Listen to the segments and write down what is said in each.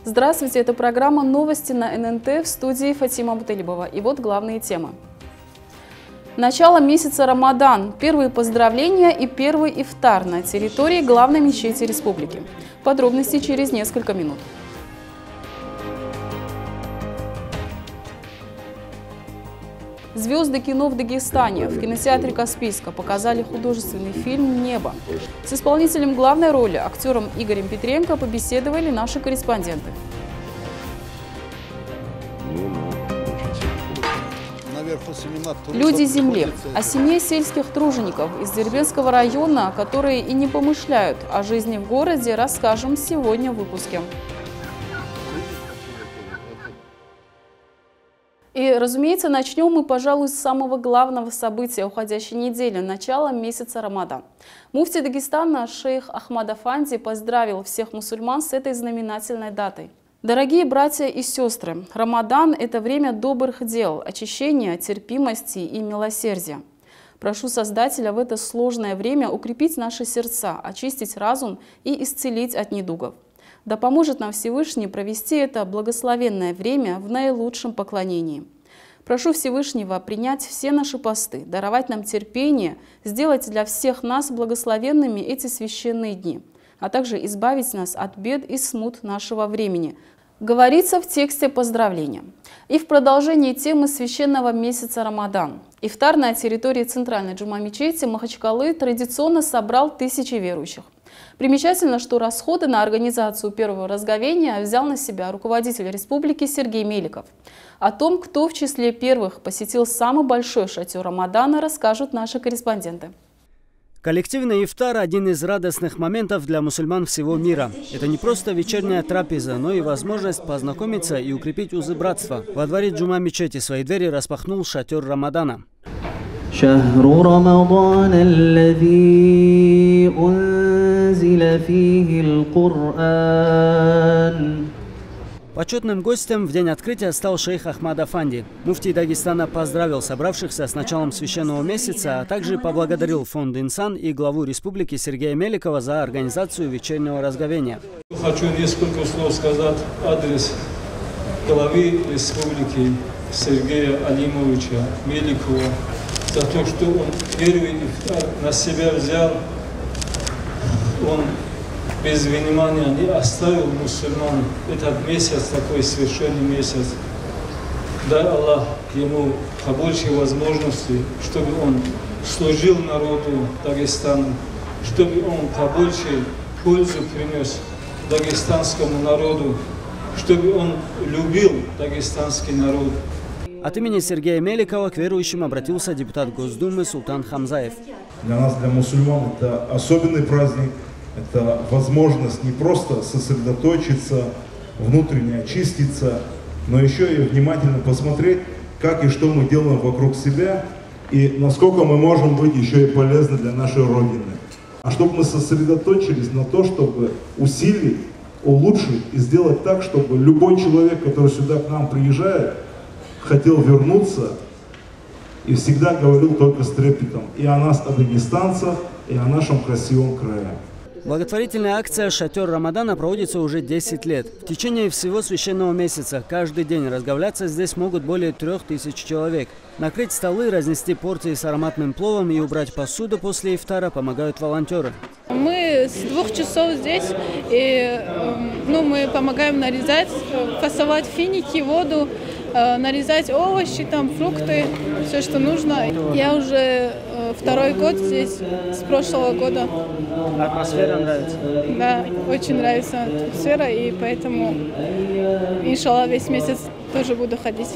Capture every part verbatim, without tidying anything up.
Здравствуйте, это программа «Новости» на эн эн тэ, в студии Фатима Бутылибова. И вот главные темы. Начало месяца Рамадан. Первые поздравления и первый ифтар на территории главной мечети республики. Подробности через несколько минут. Звезды кино в Дагестане. В кинотеатре Каспийска показали художественный фильм «Небо». С исполнителем главной роли, актером Игорем Петренко, побеседовали наши корреспонденты. Люди земли. О семье сельских тружеников из Дербентского района, которые и не помышляют о жизни в городе, расскажем сегодня в выпуске. И, разумеется, начнем мы, пожалуй, с самого главного события уходящей недели – начала месяца Рамадан. Муфти Дагестана шейх Ахмад Афанди поздравил всех мусульман с этой знаменательной датой. Дорогие братья и сестры, Рамадан – это время добрых дел, очищения, терпимости и милосердия. Прошу Создателя в это сложное время укрепить наши сердца, очистить разум и исцелить от недугов. Да поможет нам Всевышний провести это благословенное время в наилучшем поклонении. Прошу Всевышнего принять все наши посты, даровать нам терпение, сделать для всех нас благословенными эти священные дни, а также избавить нас от бед и смут нашего времени. Говорится в тексте поздравления. И в продолжении темы священного месяца Рамадан. Ифтар на территории центральной джума-мечети Махачкалы традиционно собрал тысячи верующих. Примечательно, что расходы на организацию первого разговения взял на себя руководитель республики Сергей Меликов. О том, кто в числе первых посетил самый большой шатер Рамадана, расскажут наши корреспонденты. Коллективный ифтар – один из радостных моментов для мусульман всего мира. Это не просто вечерняя трапеза, но и возможность познакомиться и укрепить узы братства. Во дворе джума-мечети свои двери распахнул шатер Рамадана. Почетным гостем в день открытия стал шейх Ахмад Афанди. Муфти Дагестана поздравил собравшихся с началом священного месяца, а также поблагодарил фонд «Инсан» и главу республики Сергея Меликова за организацию вечернего разговения. Хочу несколько слов сказать адрес главы республики Сергея Алимовича Меликова за то, что он первый ифтар на себя взял. Он без внимания не оставил мусульман этот месяц, такой священный месяц. Дай Аллах ему побольше возможностей, чтобы он служил народу Дагестана, чтобы он побольше пользу принес дагестанскому народу, чтобы он любил дагестанский народ. От имени Сергея Меликова к верующим обратился депутат Госдумы Султан Хамзаев. Для нас, для мусульман, это особенный праздник. Это возможность не просто сосредоточиться, внутренне очиститься, но еще и внимательно посмотреть, как и что мы делаем вокруг себя, и насколько мы можем быть еще и полезны для нашей Родины. А чтобы мы сосредоточились на то, чтобы усилить, улучшить и сделать так, чтобы любой человек, который сюда к нам приезжает, хотел вернуться и всегда говорил только с трепетом и о нас, о дагестанцах, и о нашем красивом крае. Благотворительная акция «Шатер Рамадана» проводится уже десять лет. В течение всего священного месяца каждый день разговляться здесь могут более трех тысяч человек. Накрыть столы, разнести порции с ароматным пловом и убрать посуду после ифтара помогают волонтеры. Мы с двух часов здесь, и ну, мы помогаем нарезать, фасовать финики, воду, нарезать овощи, там, фрукты, все, что нужно. Я уже второй год здесь, с прошлого года. Атмосфера нравится? Да, очень нравится атмосфера, и поэтому, иншаллах, весь месяц тоже буду ходить.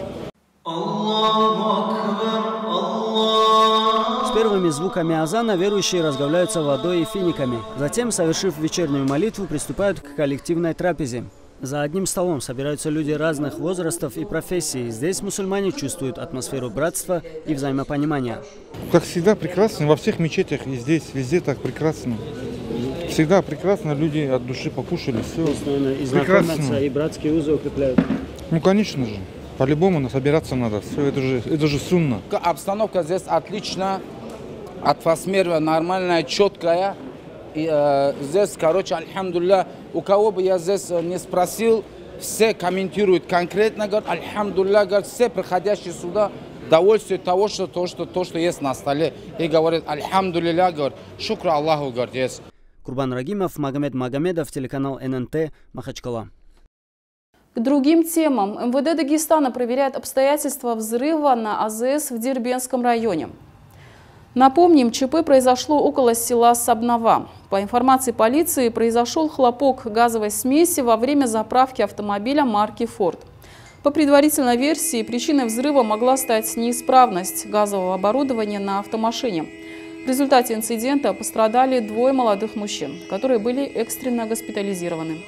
С первыми звуками азана верующие разговляются водой и финиками. Затем, совершив вечернюю молитву, приступают к коллективной трапезе. За одним столом собираются люди разных возрастов и профессий. Здесь мусульмане чувствуют атмосферу братства и взаимопонимания. Как всегда прекрасно, во всех мечетях и здесь, везде так прекрасно. Всегда прекрасно, люди от души покушали, все. Здесь, наверное, и знакомятся, и братские узы укрепляют. Ну, конечно же. По-любому собираться надо. Все, это же, это же сунна. Обстановка здесь отличная, атмосфера нормальная, четкая. И, э, здесь, короче, альхамдулилля, у кого бы я здесь не спросил, все комментируют конкретно, говорят, альхамдулилля, говорят, все приходящие сюда довольствие того, что то, что то, что есть на столе, и говорят, альхамдулилля, говорят, шукра Аллаху, говорят, есть. Курбан Рагимов, Магомед Магомедов, телеканал эн эн тэ, Махачкала. К другим темам. эм вэ дэ Дагестана проверяет обстоятельства взрыва на а зэ эс в Дербенском районе. Напомним, ЧП произошло около села Сабнова. По информации полиции, произошел хлопок газовой смеси во время заправки автомобиля марки «Форд». По предварительной версии, причиной взрыва могла стать неисправность газового оборудования на автомашине. В результате инцидента пострадали двое молодых мужчин, которые были экстренно госпитализированы.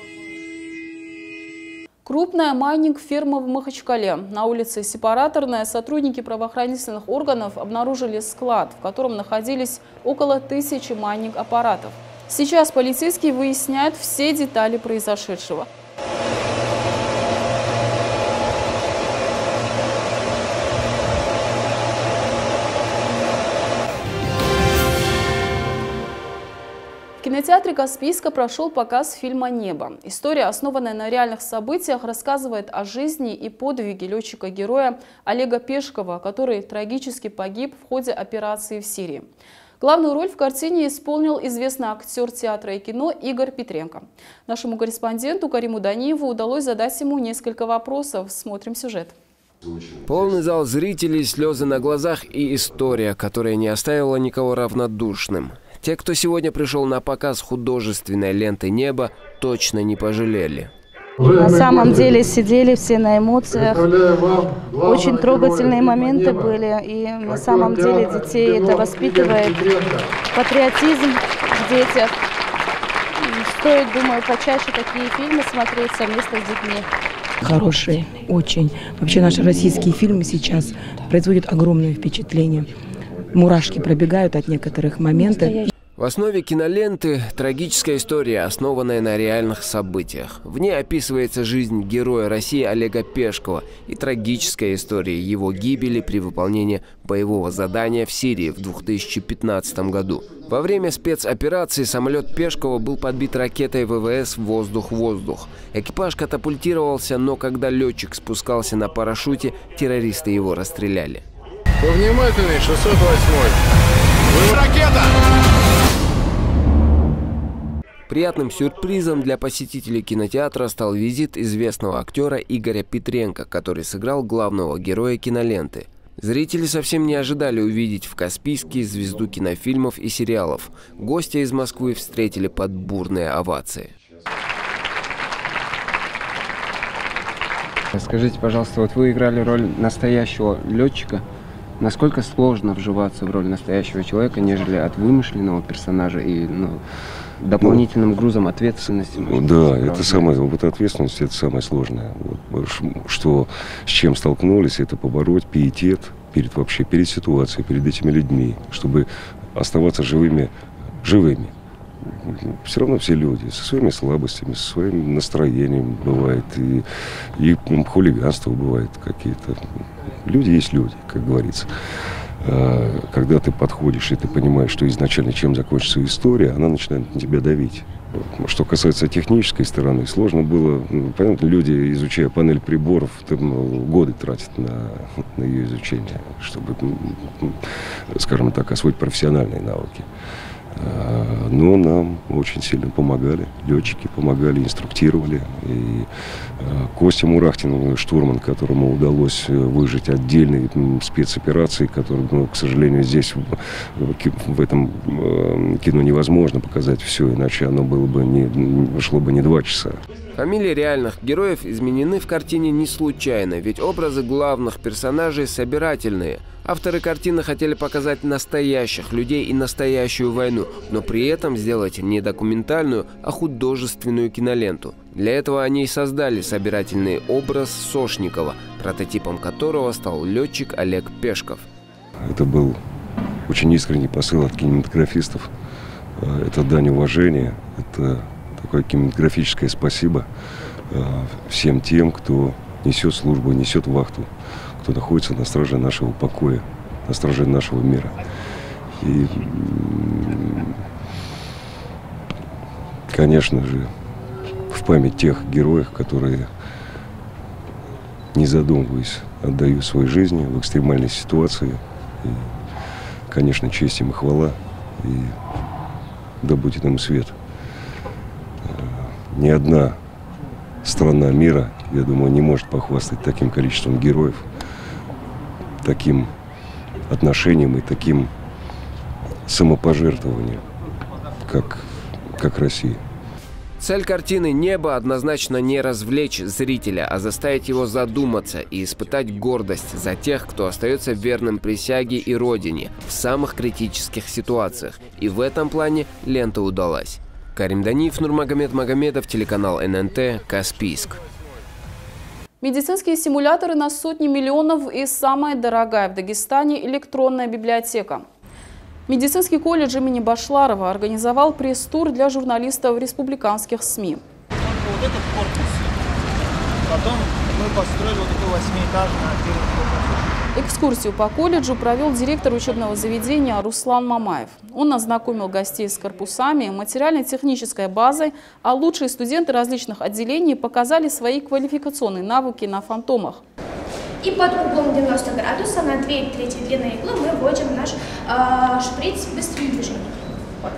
Крупная майнинг-ферма в Махачкале. На улице Сепараторная сотрудники правоохранительных органов обнаружили склад, в котором находились около тысячи майнинг-аппаратов. Сейчас полицейские выясняют все детали произошедшего. В кинотеатре «Каспийска» прошел показ фильма «Небо». История, основанная на реальных событиях, рассказывает о жизни и подвиге летчика-героя Олега Пешкова, который трагически погиб в ходе операции в Сирии. Главную роль в картине исполнил известный актер театра и кино Игорь Петренко. Нашему корреспонденту Кариму Даниеву удалось задать ему несколько вопросов. Смотрим сюжет. Полный зал зрителей, слезы на глазах и история, которая не оставила никого равнодушным. Те, кто сегодня пришел на показ художественной ленты «Небо», точно не пожалели. На самом деле сидели все на эмоциях. Очень трогательные моменты были. И на самом деле детей это воспитывает патриотизм в детях. Стоит, думаю, почаще такие фильмы смотреть совместно с детьми. Хорошие, очень. Вообще наши российские фильмы сейчас производят огромное впечатление. Мурашки пробегают от некоторых моментов. В основе киноленты трагическая история, основанная на реальных событиях. В ней описывается жизнь героя России Олега Пешкова и трагическая история его гибели при выполнении боевого задания в Сирии в две тысячи пятнадцатом году. Во время спецоперации самолет Пешкова был подбит ракетой вэ вэ эс «Воздух-воздух». Экипаж катапультировался, но когда летчик спускался на парашюте, террористы его расстреляли. Повнимательней, шестьсот восьмой. Ракета! Приятным сюрпризом для посетителей кинотеатра стал визит известного актера Игоря Петренко, который сыграл главного героя киноленты. Зрители совсем не ожидали увидеть в Каспийске звезду кинофильмов и сериалов. Гостя из Москвы встретили под бурные овации. Скажите, пожалуйста, вот вы играли роль настоящего летчика. Насколько сложно вживаться в роль настоящего человека, нежели от вымышленного персонажа и ну, дополнительным грузом ответственности? Да, это самое, вот ответственность, это самое сложное. Вот, что, с чем столкнулись, это побороть пиетет перед, вообще, перед ситуацией, перед этими людьми, чтобы оставаться живыми, живыми. Все равно все люди со своими слабостями, со своим настроением бывает, и, и хулиганство бывает какие-то. Люди есть люди, как говорится. Когда ты подходишь и ты понимаешь, что изначально чем закончится история, она начинает на тебя давить. Что касается технической стороны, сложно было, понятно, люди, изучая панель приборов, там, годы тратят на, на ее изучение, чтобы, скажем так, освоить профессиональные навыки. Но нам очень сильно помогали, летчики помогали, инструктировали. И Костя Мурахтин, штурман, которому удалось выжить отдельные спецоперации, которые, ну, к сожалению, здесь в этом кино невозможно показать все, иначе оно было бы не, шло бы не два часа. Фамилии реальных героев изменены в картине не случайно, ведь образы главных персонажей собирательные. Авторы картины хотели показать настоящих людей и настоящую войну, но при этом сделать не документальную, а художественную киноленту. Для этого они и создали собирательный образ Сошникова, прототипом которого стал летчик Олег Пешков. Это был очень искренний посыл от кинематографистов. Это дань уважения, это такое кинематографическое спасибо всем тем, кто несет службу, несет вахту, кто находится на страже нашего покоя, на страже нашего мира. И, конечно же, в память тех героев, которые не задумываясь, отдают свои жизни в экстремальной ситуации. И, конечно, честь им и хвала, и да будет им свет. Ни одна страна мира, я думаю, не может похвастать таким количеством героев, таким отношением и таким самопожертвованием, как, как Россия. Цель картины «Небо» однозначно не развлечь зрителя, а заставить его задуматься и испытать гордость за тех, кто остается верным присяге и родине в самых критических ситуациях. И в этом плане лента удалась. Карим Даниев, Нурмагомед Магомедов, телеканал эн эн тэ, Каспийск. Медицинские симуляторы на сотни миллионов и самая дорогая в Дагестане электронная библиотека. Медицинский колледж имени Башларова организовал пресс-тур для журналистов республиканских СМИ. Вот этот корпус. Потом мы построили вот такой восьмиэтажный отдел. Экскурсию по колледжу провел директор учебного заведения Руслан Мамаев. Он ознакомил гостей с корпусами, материально-технической базой, а лучшие студенты различных отделений показали свои квалификационные навыки на фантомах. И под углом девяносто градусов на две трети длины иглы мы вводим наш э, шприц быстрым движением. Вот.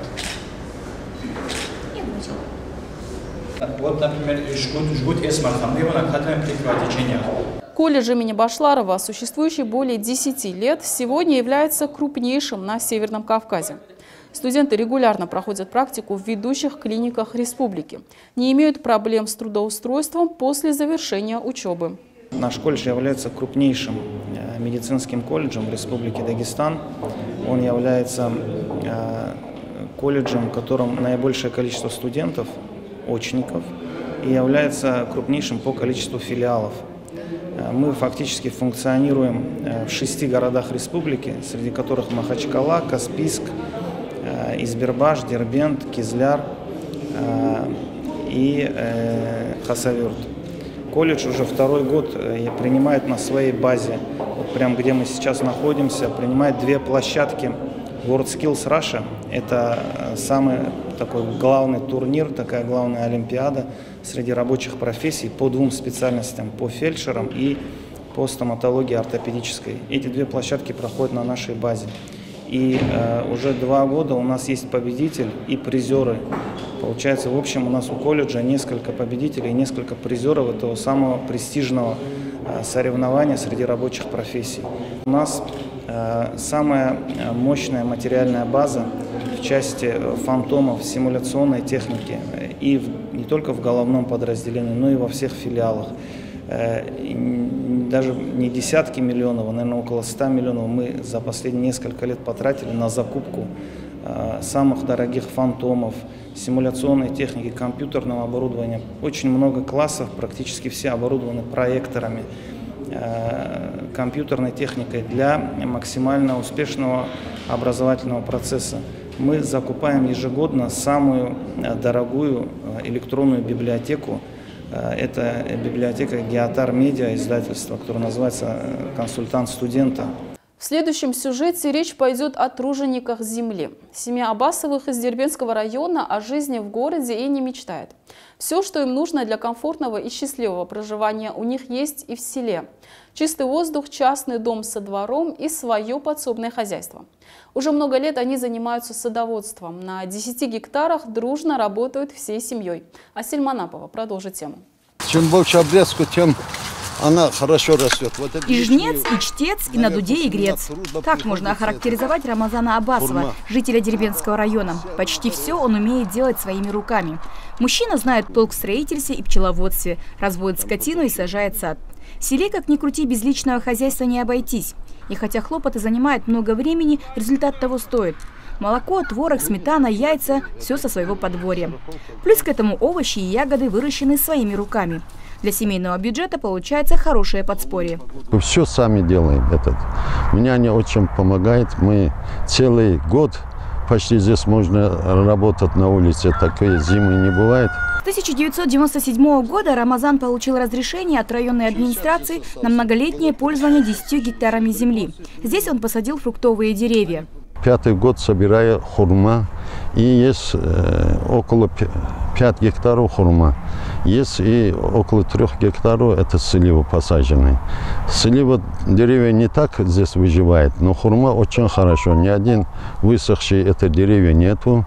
И вводим. Вот, например, жгут, жгут эсмархам, его накладываем при кровотечении. Колледж имени Башларова, существующий более десяти лет, сегодня является крупнейшим на Северном Кавказе. Студенты регулярно проходят практику в ведущих клиниках республики, не имеют проблем с трудоустройством после завершения учебы. Наш колледж является крупнейшим медицинским колледжем в Республике Дагестан. Он является колледжем, в котором наибольшее количество студентов, очников, и является крупнейшим по количеству филиалов. Мы фактически функционируем в шести городах республики, среди которых Махачкала, Каспийск, Избербаш, Дербент, Кизляр и Хасавюрт. Колледж уже второй год принимает на своей базе, вот прям где мы сейчас находимся, принимает две площадки WorldSkills Russia. Это самый такой главный турнир, такая главная олимпиада среди рабочих профессий по двум специальностям, по фельдшерам и по стоматологии ортопедической. Эти две площадки проходят на нашей базе. И э, уже два года у нас есть победитель и призеры. Получается, в общем, у нас у колледжа несколько победителей и несколько призеров этого самого престижного э, соревнования среди рабочих профессий. У нас э, самая мощная материальная база в части фантомов, симуляционной техники и в, не только в головном подразделении, но и во всех филиалах. Даже не десятки миллионов, а, наверное, около ста миллионов мы за последние несколько лет потратили на закупку э, самых дорогих фантомов, симуляционной техники, компьютерного оборудования. Очень много классов, практически все оборудованы проекторами, э, компьютерной техникой для максимально успешного образовательного процесса. Мы закупаем ежегодно самую дорогую электронную библиотеку. Это библиотека Геотар Медиа, издательство, которое называется «Консультант студента». В следующем сюжете речь пойдет о тружениках земли. Семья Аббасовых из Дербентского района о жизни в городе и не мечтает. Все, что им нужно для комфортного и счастливого проживания, у них есть и в селе. Чистый воздух, частный дом со двором и свое подсобное хозяйство. Уже много лет они занимаются садоводством. На десяти гектарах дружно работают всей семьей. Асель Манапова продолжит тему. Чем больше обрезку, тем она хорошо растет. Вот и жнец, и чтец, и на дуде, и грец. Так можно охарактеризовать Рамазана Аббасова, жителя Дербентского района. Почти все он умеет делать своими руками. Мужчина знает толк в строительстве и пчеловодстве, разводит скотину и сажает сад. В селе, как ни крути, без личного хозяйства не обойтись. И хотя хлопоты занимают много времени, результат того стоит. Молоко, творог, сметана, яйца – все со своего подворья. Плюс к этому овощи и ягоды выращены своими руками. Для семейного бюджета получается хорошее подспорье. Мы все сами делаем. Этот. Меня не очень помогает. Мы целый год почти здесь можно работать на улице. Такой зимы не бывает. С тысяча девятьсот девяносто седьмого года Рамазан получил разрешение от районной администрации на многолетнее пользование десятью гектарами земли. Здесь он посадил фруктовые деревья. пятый год собираю хурма. И есть э, около пяти гектаров хурма. Есть и около трех гектаров это слива посаженные. Слива деревья не так здесь выживает, но хурма очень хорошо. Ни один высохший это деревья нету.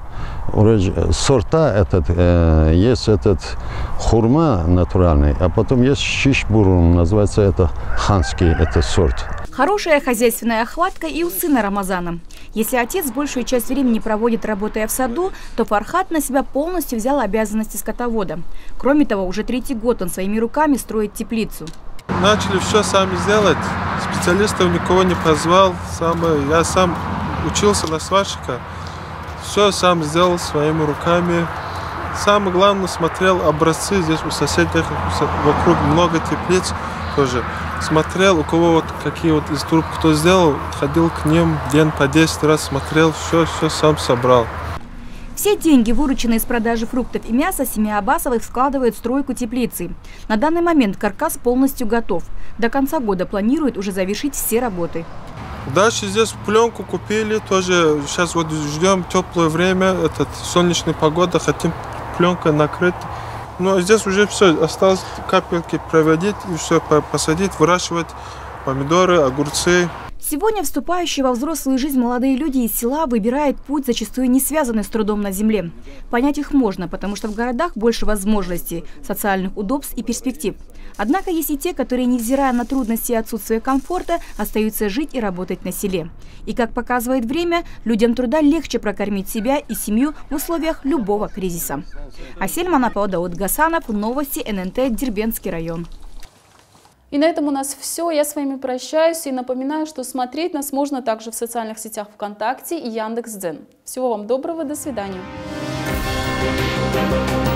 Сорта этот, э, есть этот хурма натуральный, а потом есть шишбурун, называется это ханский, это сорт. Хорошая хозяйственная охватка и у сына Рамазана. Если отец большую часть времени проводит, работая в саду, то Фархат на себя полностью взял обязанности скотовода. Кроме того, уже третий год он своими руками строит теплицу. Начали все сами делать, специалистов никого не позвал. Сам, я сам учился на сварщика, все сам сделал своими руками. Самое главное, смотрел образцы, здесь у соседей вокруг много теплиц тоже. Смотрел, у кого вот какие вот из труб кто сделал, ходил к ним, день по десять раз смотрел, все, все сам собрал. Все деньги, вырученные из продажи фруктов и мяса, семья Аббасовых складывает в стройку теплицы. На данный момент каркас полностью готов. До конца года планируют уже завершить все работы. Дальше здесь пленку купили, тоже сейчас вот ждем теплое время, этот солнечная погода, хотим пленкой накрыть. Но здесь уже все, осталось капельки проводить и все посадить, выращивать помидоры, огурцы. Сегодня вступающие во взрослую жизнь молодые люди из села выбирают путь, зачастую не связанный с трудом на земле. Понять их можно, потому что в городах больше возможностей, социальных удобств и перспектив. Однако есть и те, которые, невзирая на трудности и отсутствие комфорта, остаются жить и работать на селе. И, как показывает время, людям труда легче прокормить себя и семью в условиях любого кризиса. Асель Манапова, Дауд Гасанов, новости эн эн тэ, Дербентский район. И на этом у нас все. Я с вами прощаюсь и напоминаю, что смотреть нас можно также в социальных сетях ВКонтакте и Яндекс.Дзен. Всего вам доброго, до свидания.